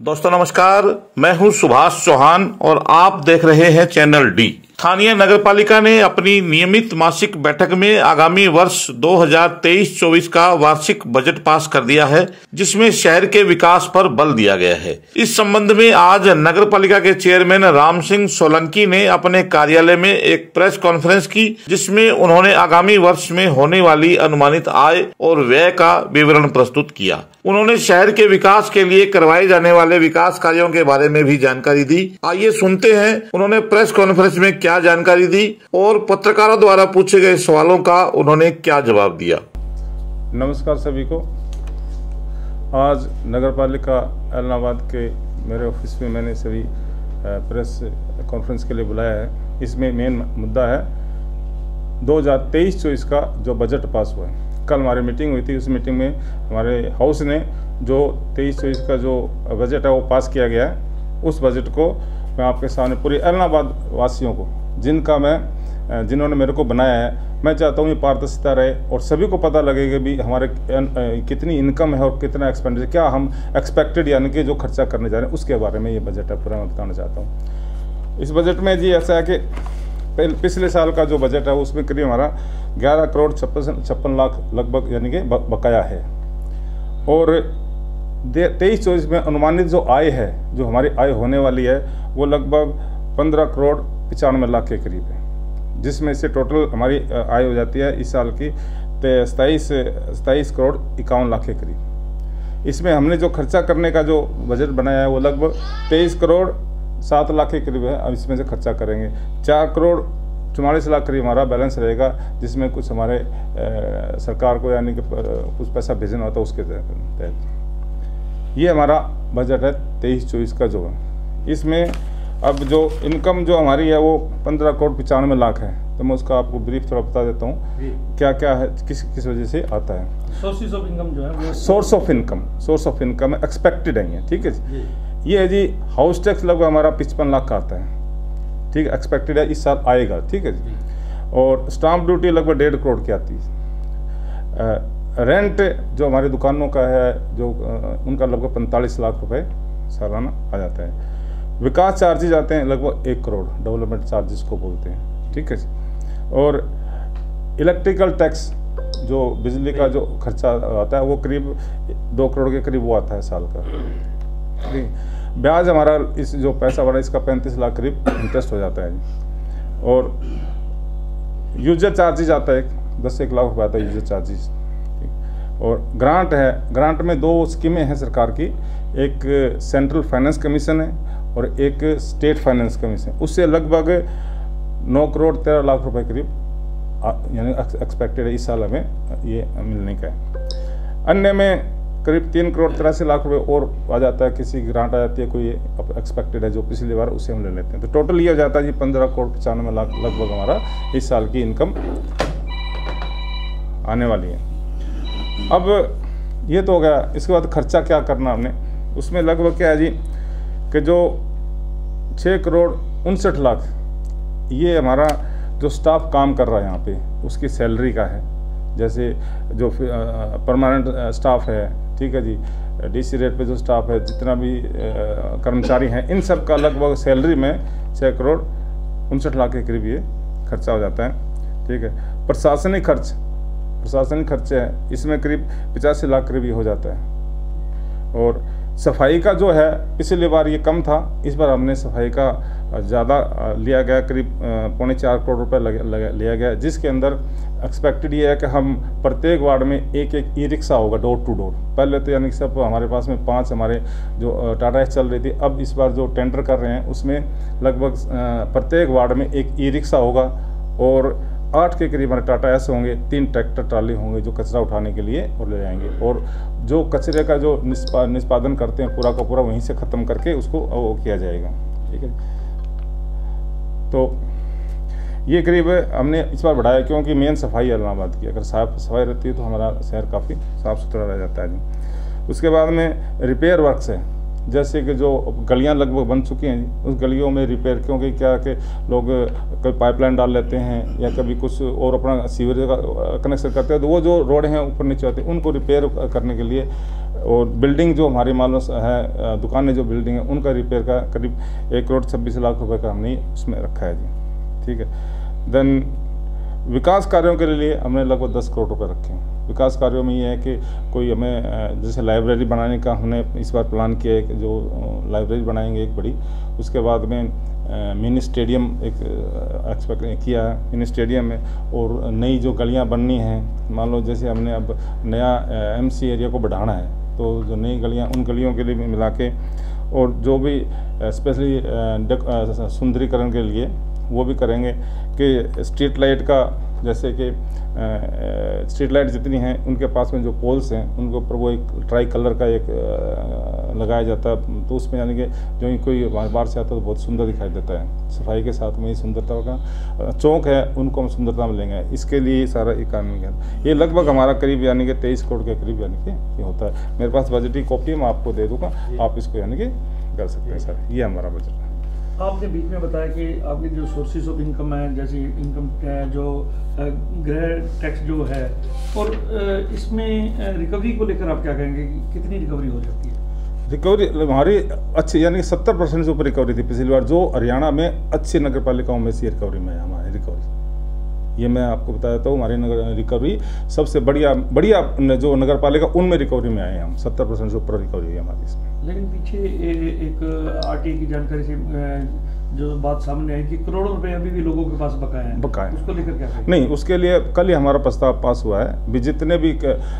दोस्तों नमस्कार, मैं हूं सुभाष चौहान और आप देख रहे हैं चैनल डी। स्थानीय नगरपालिका ने अपनी नियमित मासिक बैठक में आगामी वर्ष 2023-24 का वार्षिक बजट पास कर दिया है, जिसमें शहर के विकास पर बल दिया गया है। इस संबंध में आज नगरपालिका के चेयरमैन राम सिंह सोलंकी ने अपने कार्यालय में एक प्रेस कॉन्फ्रेंस की, जिसमें उन्होंने आगामी वर्ष में होने वाली अनुमानित आय और व्यय का विवरण प्रस्तुत किया। उन्होंने शहर के विकास के लिए करवाए जाने वाले विकास कार्यों के बारे में भी जानकारी दी। आइए सुनते हैं उन्होंने प्रेस कॉन्फ्रेंस में क्या जानकारी दी और पत्रकारों द्वारा पूछे गए सवालों का उन्होंने क्या जवाब दिया। नमस्कार सभी को। आज नगरपालिका एलनाबाद के मेरे ऑफिस में मैंने सभी प्रेस कॉन्फ्रेंस के लिए बुलाया है। इसमें मेन मुद्दा है 2023-24 का जो बजट पास हुआ है। कल हमारी मीटिंग हुई थी, उस मीटिंग में हमारे हाउस ने जो 23-24 का जो बजट है वो पास किया गया है। उस बजट को मैं आपके सामने पूरी एलनाबाद वासियों को, जिन्होंने मेरे को बनाया है, मैं चाहता हूँ ये पारदर्शिता रहे और सभी को पता लगे कि भी हमारे कितनी इनकम है और कितना एक्सपेंडिचर, क्या हम एक्सपेक्टेड यानी कि जो खर्चा करने जा रहे हैं उसके बारे में ये बजट है पूरा मैं बताना चाहता हूँ। इस बजट में जी ऐसा है कि पिछले साल का जो बजट है उसमें करीब हमारा 11 करोड़ 56 लाख लगभग यानी कि बकाया है। और 23-24 में अनुमानित जो आय है, जो हमारी आय होने वाली है, वो लगभग 15 करोड़ 95 लाख के करीब है, जिसमें से टोटल हमारी आय हो जाती है इस साल की 27 करोड़ 51 लाख के करीब। इसमें हमने जो खर्चा करने का जो बजट बनाया है वो लगभग 23 करोड़ 7 लाख के करीब है। अब इसमें से खर्चा करेंगे 4 करोड़ 44 लाख करीब हमारा बैलेंस रहेगा, जिसमें कुछ हमारे सरकार को यानी कि कुछ पैसा भेजना होता है उसके तहत। ये हमारा बजट है 23-24 का जो है। इसमें अब जो इनकम जो हमारी है वो 15 करोड़ 95 लाख है। तो मैं उसका आपको ब्रीफ थोड़ा बता देता हूँ क्या क्या है, किस वजह से आता है। सोर्स ऑफ इनकम जो है, सोर्स ऑफ इनकम एक्सपेक्टेड है, ठीक है जी। ये है जी, हाउस टैक्स लगभग हमारा 55 लाख का आता है, ठीक है, एक्सपेक्टेड है इस साल आएगा, ठीक है जी। और स्टाम्प ड्यूटी लगभग 1.5 करोड़ की आती है। रेंट जो हमारी दुकानों का है जो उनका लगभग 45 लाख रुपए सालाना आ जाता है। विकास चार्जेज आते हैं लगभग 1 करोड़, डेवलपमेंट चार्जेस को बोलते हैं, ठीक है जी। और इलेक्ट्रिकल टैक्स जो बिजली का जो खर्चा आता है वो करीब 2 करोड़ के करीब वो आता है साल का। ब्याज हमारा इस जो पैसा बढ़ा इसका 35 लाख करीब इंटरेस्ट हो जाता है। और यूजर चार्जेज आता है 10-1 लाख रुपये आता है यूजर चार्जेज। और ग्रांट है, ग्रांट में 2 स्कीमें हैं सरकार की, एक सेंट्रल फाइनेंस कमीशन है और एक स्टेट फाइनेंस कमीशन। उससे लगभग 9 करोड़ 13 लाख रुपए करीब यानी एक्सपेक्टेड है इस साल हमें ये मिलने का है। अन्य में करीब 3 करोड़ 83 लाख रुपए और आ जाता है, किसी की ग्रांट आ जाती है, कोई एक्सपेक्टेड है जो पिछली बार उससे हम ले लेते हैं। तो टोटल ये हो जाता है जी 15 करोड़ 95 लाख लगभग हमारा इस साल की इनकम आने वाली है। अब ये तो हो गया, इसके बाद खर्चा क्या करना हमने, उसमें लगभग क्या है जी कि जो 6 करोड़ 59 लाख ये हमारा जो स्टाफ काम कर रहा है यहाँ पे उसकी सैलरी का है। जैसे जो परमानेंट स्टाफ है, ठीक है जी, डीसी रेट पे जो स्टाफ है, जितना भी कर्मचारी हैं, इन सब का लगभग सैलरी में 6 करोड़ 59 लाख के करीब ये खर्चा हो जाता है, ठीक है। प्रशासनिक खर्चे हैं, इसमें करीब 85 लाख करीब ये हो जाता है। और सफाई का जो है पिछली बार ये कम था, इस बार हमने सफाई का ज़्यादा लिया गया, करीब 3.25 करोड़ रुपए लिया गया, जिसके अंदर एक्सपेक्टेड ये है कि हम प्रत्येक वार्ड में एक ई रिक्शा होगा डोर टू डोर। पहले तो यानी सब हमारे पास में 5 हमारे जो टाटा एस चल रही थी, अब इस बार जो टेंडर कर रहे हैं उसमें लगभग प्रत्येक वार्ड में एक ई रिक्शा होगा और 8 के करीब हमारे टाटा एस होंगे, 3 ट्रैक्टर ट्राली होंगे जो कचरा उठाने के लिए और ले जाएंगे। और जो कचरे का जो निष्पादन करते हैं पूरा का पूरा वहीं से ख़त्म करके उसको वो किया जाएगा, ठीक है। तो ये करीब हमने इस बार बढ़ाया क्योंकि मेन सफाई एलनाबाद की, अगर साफ सफाई रहती है तो हमारा शहर काफ़ी साफ़ सुथरा रह जाता है जी। उसके बाद में रिपेयर वर्क्स है, जैसे कि जो गलियां लगभग बन चुकी हैं उस गलियों में रिपेयर, क्योंकि क्या कि लोग कभी पाइपलाइन डाल लेते हैं या कभी कुछ और अपना सीवरेज का कनेक्शन करते हैं, तो वो जो रोड हैं ऊपर नीचे होते हैं उनको रिपेयर करने के लिए, और बिल्डिंग जो हमारी मान लो है दुकानें जो बिल्डिंग है उनका रिपेयर का करीब 1,26,00,000 रुपये का हमने उसमें रखा है जी। ठीक है। देन विकास कार्यों के लिए हमने लगभग 10 करोड़ रुपये रखे हैं। विकास कार्यों में ये है कि कोई हमें जैसे लाइब्रेरी बनाने का हमने इस बार प्लान किया है कि जो लाइब्रेरी बनाएंगे एक बड़ी, उसके बाद में मिनी स्टेडियम एक एक्सपेक्ट किया है मिनी स्टेडियम में, और नई जो गलियां बननी हैं, मान लो जैसे हमने अब नया MC एरिया को बढ़ाना है, तो जो नई गलियां उन गलियों के लिए भी मिला के, और जो भी स्पेशली सुंदरीकरण के लिए वो भी करेंगे कि स्ट्रीट लाइट का, जैसे कि स्ट्रीट लाइट जितनी हैं उनके पास में जो पोल्स हैं उनके ऊपर वो एक ट्राई कलर का एक लगाया जाता है, तो उसमें यानी कि जो कोई बाहर से आता है तो बहुत सुंदर दिखाई देता है। सफाई के साथ में ही सुंदरता का चौक है उनको हम सुंदरता में लेंगे, इसके लिए सारा ये काम ये लगभग हमारा करीब यानी कि 23 करोड़ के करीब यानी कि ये होता है। मेरे पास बजट कॉपी मैं आपको दे दूँगा, आप इसको यानी कि कर सकते हैं सर, ये हमारा बजट है। आपने बीच में बताया कि आपके जो सोर्सेज ऑफ इनकम है, जैसे इनकम जो गृह टैक्स जो है, और इसमें रिकवरी को लेकर आप क्या कहेंगे कि कितनी रिकवरी हो सकती है? रिकवरी हमारी अच्छी यानी कि 70% से ऊपर रिकवरी थी पिछली बार, जो हरियाणा में अच्छी नगर पालिकाओं में से रिकवरी में है हमारी रिकवरी। ये मैं आपको बता देता हूँ, हमारी नगर रिकवरी सबसे बढ़िया जो नगर पालिका उनमें रिकवरी में आए हैं हम, 70% से ऊपर रिकवरी हुई हमारी इसमें। लेकिन पीछे एक RTI की जानकारी से जो बात सामने आई कि करोड़ों रुपए अभी भी लोगों के पास बकाया हैं, उसको लेकर क्या कहेंगे? नहीं, उसके लिए कल ही हमारा प्रस्ताव पास हुआ है, भी जितने भी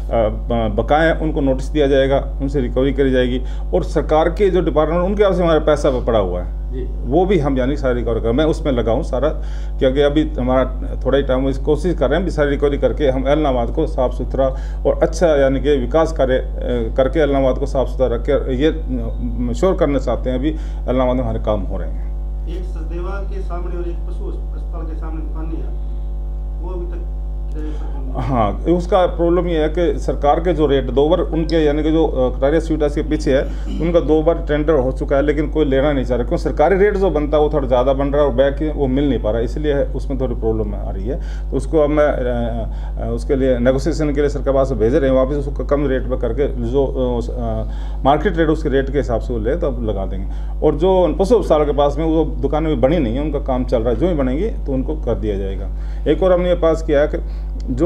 बकाए हैं उनको नोटिस दिया जाएगा, उनसे रिकवरी करी जाएगी, और सरकार के जो डिपार्टमेंट उनके पास हमारा पैसा पड़ा हुआ है वो भी हम यानी सारी रिकवरी करें। मैं उसमें लगा हूँ सारा, क्योंकि अभी हमारा थोड़ा ही टाइम कोशिश कर रहे हैं भी सारी रिकवरी करके हम एलनाबाद को साफ़ सुथरा और अच्छा यानी कि विकास कार्य करके एलनाबाद को साफ़ सुथरा रख के ये श्योर करना चाहते हैं। अभी एलनाबाद में हमारे काम हो रहे हैं। एक सचदेवा के सामने और एक पशु अस्पताल के सामने दुकानें हैं, वो अभी तक हाँ, उसका प्रॉब्लम ये है कि सरकार के जो रेट 2 बार उनके यानी कि जो कटारिया स्वीट के पीछे है उनका 2 बार टेंडर हो चुका है, लेकिन कोई लेना नहीं चाह रहा, क्योंकि सरकारी रेट जो बनता है वो थोड़ा ज़्यादा बन रहा है और बैक वो मिल नहीं पा रहा है, इसलिए उसमें थोड़ी प्रॉब्लम आ रही है। तो उसको अब मैं उसके लिए नेगोशिएशन के लिए सरकार पास भेज रहे हैं, वापस उसको कम रेट पर करके जो मार्केट रेट उसके रेट के हिसाब से वो ले तो अब लगा देंगे। और जो पशु अस्पताल के पास में वो दुकानें भी बनी नहीं है, उनका काम चल रहा है, जो भी बनेंगी तो उनको कर दिया जाएगा। एक और हमने ये पास किया है कि जो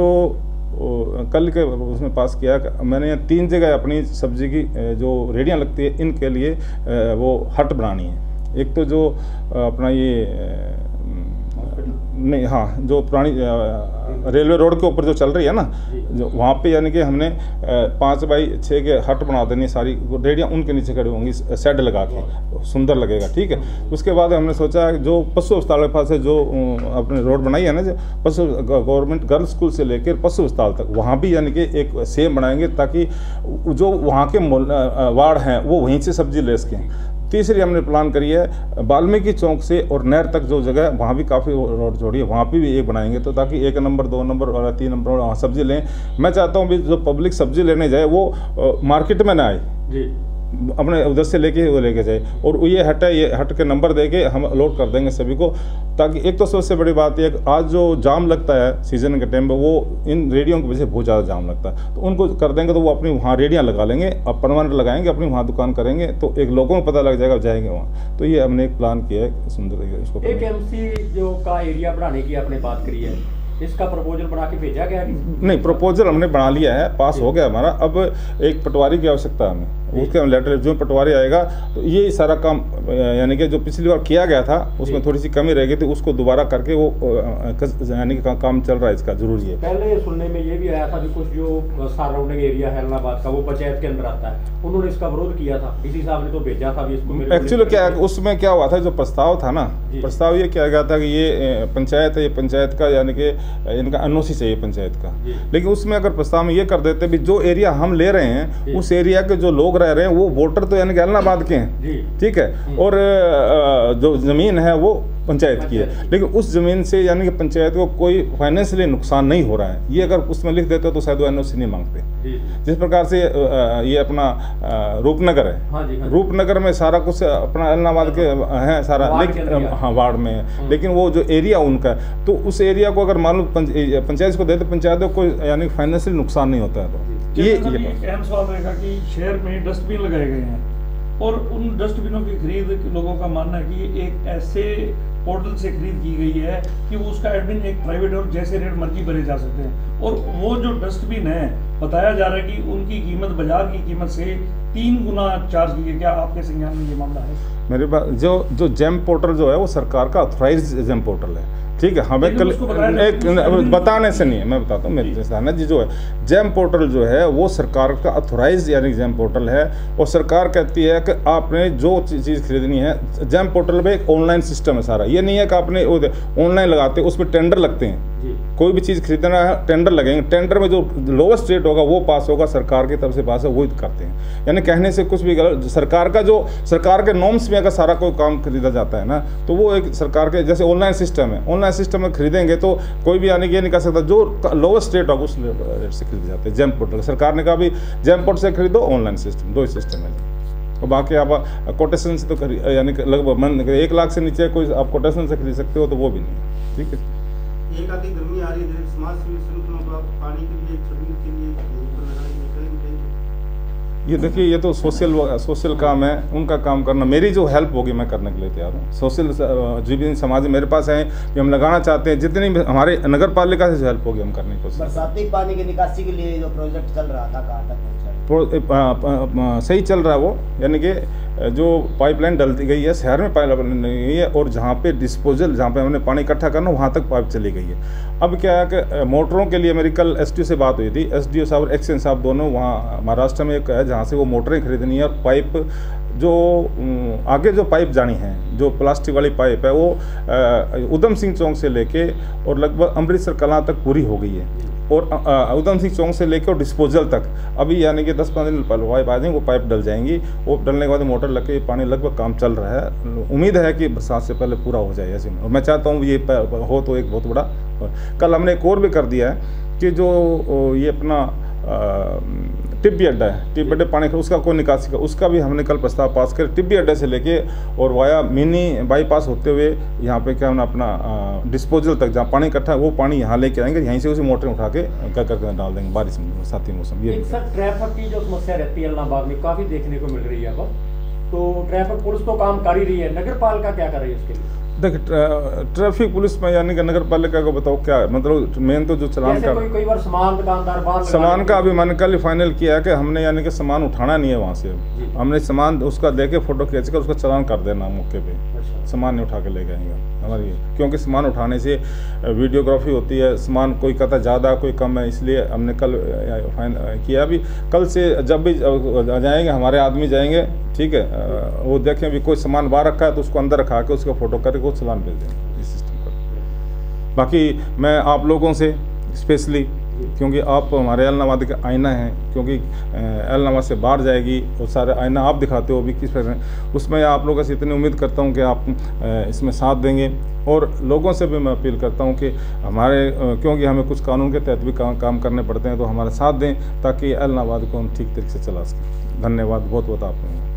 कल के उसमें पास किया कि मैंने 3 जगह अपनी सब्जी की जो रेडियाँ लगती है इनके लिए वो हट बनानी है। एक तो जो अपना ये नहीं, हाँ, जो पुरानी रेलवे रोड के ऊपर जो चल रही है ना, जो वहाँ पे यानी कि हमने 5 बाई 6 के हट बना देनी, सारी रेडियाँ उनके नीचे खड़ी होंगी शेड लगा के, सुंदर लगेगा। ठीक है। उसके बाद हमने सोचा जो पशु अस्पताल के पास है जो अपने रोड बनाई है ना, जो पशु गवर्नमेंट गर्ल्स स्कूल से लेकर पशु अस्पताल तक, वहाँ भी यानी कि एक सेम बनाएंगे ताकि जो वहाँ के वार्ड हैं वो वहीं से सब्जी ले सकें। तीसरी हमने प्लान करी है वाल्मीकि चौक से और नहर तक जो जगह वहाँ भी काफ़ी रोड छोड़ी है, वहाँ पे भी एक बनाएंगे, तो ताकि 1 नंबर 2 नंबर और 3 नंबर वहाँ सब्जी लें। मैं चाहता हूँ भी जो पब्लिक सब्जी लेने जाए वो मार्केट में ना आए जी, अपने उधर से लेके वो लेके जाए, और ये हट के नंबर दे के हम अलॉट कर देंगे सभी को, ताकि एक तो सबसे बड़ी बात है आज जो जाम लगता है सीजन के टाइम पे वो इन रेडियों की वजह से बहुत ज़्यादा जाम लगता है, तो उनको कर देंगे तो वो अपनी वहाँ रेडियाँ लगा लेंगे और परमानेंट लगाएंगे, अपनी वहाँ दुकान करेंगे, तो एक लोगों को पता लग जाएगा, जाएंगे वहाँ। तो ये हमने एक प्लान किया है सुंदर इसको। एक MC जो का एरिया बढ़ाने की आपने बात करी है, इसका प्रपोजल बना के भेजा गया है? नहीं, प्रपोजल हमने बना लिया है, पास हो गया हमारा। अब एक पटवारी की आवश्यकता है हमें, उसके लेटर जो पटवारी आएगा तो ये सारा काम यानी कि जो पिछली बार किया गया था उसमें थोड़ी सी कमी रह गई थी, उसको दोबारा करके वो यानी कि काम चल रहा है, इसका जरूरी है। पहले सुनने में ये भी आया था कि कुछ जो सराउंडिंग एरिया है एलनाबाद का वो पंचायत के अंदर आता है, उन्होंने इसका विरोध किया था, डीसी साहब ने तो भेजा था इसको। एक्चुअली क्या है उसमें क्या हुआ था, जो प्रस्ताव था ना, प्रस्ताव ये किया गया था कि ये पंचायत है, ये पंचायत का यानी कि इनका NOC चाहिए पंचायत का, लेकिन उसमें अगर प्रस्ताव में ये कर देते भी जो एरिया हम ले रहे हैं उस एरिया के जो लोग लोग रह रहे हैं वो वोटर तो यानी कि एलनाबाद के हैं, ठीक है, और जो ज़मीन है वो पंचायत की है, लेकिन उस ज़मीन से यानी कि पंचायत को कोई फाइनेंशियली नुकसान नहीं हो रहा है। ये अगर उसमें लिख देते तो शायद वो एनओसी नहीं मांगते। जिस प्रकार से ये अपना रूपनगर है, रूपनगर में सारा कुछ अपना एलनाबाद के हैं सारा, लेकिन हाँ वार्ड में है, लेकिन वो जो एरिया उनका है तो उस एरिया को अगर मान लो पंचायत को दे तो पंचायत को कोई यानी फाइनेंशियल नुकसान नहीं होता है। तो ये अहम सवाल रहेगा कि शहर में डस्टबिन लगाए गए हैं और उन डस्टबिनों की खरीद लोगों का मानना है कि एक ऐसे पोर्टल से खरीद की गई है कि वो उसका एडमिन एक प्राइवेट और जैसे रेट मर्जी भरे जा सकते हैं, और वो जो डस्टबिन है बताया जा रहा है कि उनकी कीमत बाजार की कीमत से 3 गुना चार्ज की है। क्या आपके संज्ञान में ये मामला है? मेरे पास जो जेम पोर्टल जो है वो सरकार का ऑथराइज जेम पोर्टल है, ठीक है। हमें कल एक बताने से नहीं है, मैं बताता हूँ। मेरे सामने जी जो है जेम पोर्टल जो है वो सरकार का ऑथराइज यानी जेम पोर्टल है, और सरकार कहती है कि आपने जो चीज़ खरीदनी है, जेम पोर्टल पे एक ऑनलाइन सिस्टम है सारा। ये नहीं है कि आपने ऑनलाइन लगाते उस पर टेंडर लगते हैं, कोई भी चीज़ खरीदना है टेंडर लगेंगे, टेंडर में जो लोवेस्ट रेट होगा वो पास होगा, सरकार की तरफ से पास है, वो करते हैं। यानी कहने से कुछ भी गलत, सरकार का जो सरकार के नॉर्म्स में अगर सारा कोई काम खरीदा जाता है ना तो वो एक सरकार के जैसे ऑनलाइन सिस्टम है, ऑनलाइन सिस्टम में खरीदेंगे तो कोई भी यानी कि ये नहीं कर सकता, जो लोवेस्ट रेट होगा उस रेट से खरीदे जाते हैं। जेम पोर्टल सरकार ने कहा भी जेम पोर्टल से खरीदो, ऑनलाइन सिस्टम, 2 ही सिस्टम है। और बाकी आप कोटेशन से तो यानी लगभग 1 लाख से नीचे कोई आप कोटेशन से खरीद सकते हो तो वो भी नहीं, ठीक है। एक आधी गर्मी आ रही है, समाज सेवी संगठनों को पानी के लिए छड़ने के लिए ये देखिए ये तो सोशल काम है, उनका काम करना, मेरी जो हेल्प होगी मैं करने के लिए तैयार हूँ। सोशल जीवन समाज मेरे पास है कि हम लगाना चाहते हैं, जितनी भी हमारे नगर पालिका से जो हेल्प होगी हम करने की कोशिश। बरसाती पानी की निकासी के लिए जो प्रोजेक्ट चल रहा था कहाँ तक पहुँचा? सही चल रहा है वो, यानी कि जो पाइपलाइन डलती गई है शहर में पाइपलाइन नहीं गई है, और जहाँ पे डिस्पोजल जहाँ पे हमने पानी इकट्ठा करना वहाँ तक पाइप चली गई है। अब क्या है कि मोटरों के लिए मेरी कल एसडीओ से बात हुई थी, एसडीओ साहब और एक्सचेंज साहब दोनों वहाँ महाराष्ट्र में एक है जहाँ से वो मोटरें खरीदनी है, और पाइप जो आगे जो पाइप जानी है जो प्लास्टिक वाली पाइप है वो उधम सिंह चौक से लेके और लगभग अमृतसर कलां तक पूरी हो गई है, और उधम सिंह चौक से लेकर और डिस्पोजल तक अभी यानी कि 10-15 दिन पाइप आ जाएंगे, वो पाइप डल जाएंगी, वो डलने के बाद मोटर लग के पानी लगभग काम चल रहा है। उम्मीद है कि बरसात से पहले पूरा हो जाए ऐसे में, और मैं चाहता हूँ ये हो तो एक बहुत बड़ा। कल हमने एक और भी कर दिया है कि जो ये अपना टिब्बी अड्डा है, टिब्बी अड्डे पानी का उसका कोई निकासी का उसका भी हमने कल प्रस्ताव पास कर, टिब्बी अड्डे से लेके और वाया मिनी बाईपास होते हुए यहाँ पे क्या अपना डिस्पोजल तक जहाँ पानी इकट्ठा है वो पानी यहाँ लेके आएंगे, यहीं से उसी मोटरें उठा के कर डाल देंगे बारिश में बरसाती मौसम। ये सर ट्रैफिक की जो समस्या रहती है इलाहाबाद में काफ़ी देखने को मिल रही है अब, तो ट्रैफिक पुलिस तो काम कर ही रही है, नगर पालिका क्या कर रही है इसके लिए? देखिए ट्रैफिक पुलिस में यानी कि नगर पालिका को बताओ क्या मतलब मेन तो जो चलान का कई बार सामान दुकानदार बाहर सामान का अभी मैंने कल फाइनल किया है कि हमने यानी कि सामान उठाना नहीं है वहाँ से, हमने सामान उसका देके फोटो खींच कर उसका चलान कर देना मौके पे, सामान नहीं उठा के ले जाएंगे हमारी, क्योंकि सामान उठाने से वीडियोग्राफी होती है, सामान कोई कहता ज़्यादा कोई कम है, इसलिए हमने कल फाइन किया। अभी कल से जब भी जाएंगे हमारे आदमी जाएंगे, ठीक है, वो देखें भी कोई सामान बाहर रखा है तो उसको अंदर रखा के उसका फोटो करके वो चलान भेज देंगे इस सिस्टम पर। बाकी मैं आप लोगों से स्पेशली, क्योंकि आप हमारे एलनाबाद के आईना हैं, क्योंकि एलनाबाद से बाहर जाएगी और सारे आईना आप दिखाते हो भी किस प्रकार, उसमें आप लोगों से इतनी उम्मीद करता हूं कि आप इसमें साथ देंगे, और लोगों से भी मैं अपील करता हूं कि हमारे क्योंकि हमें कुछ कानून के तहत भी काम करने पड़ते हैं, तो हमारा साथ दें ताकि एलनाबाद को हम ठीक तरीके से चला सकें। धन्यवाद बहुत बहुत आपको।